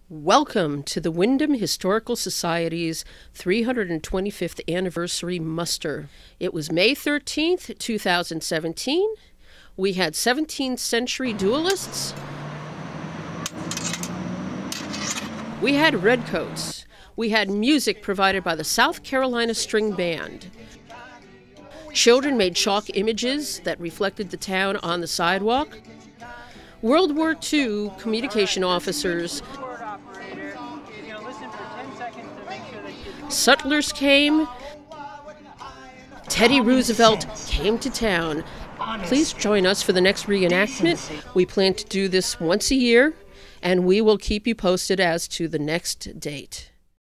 Welcome to the Windham Historical Society's 325th anniversary muster. It was May 13th, 2017. We had 17th century duelists. We had redcoats. We had music provided by the South Carolina String Band. Children made chalk images that reflected the town on the sidewalk. World War II communication officers. Sutlers came. Teddy Roosevelt came to town. Please join us for the next reenactment. We plan to do this once a year, and we will keep you posted as to the next date.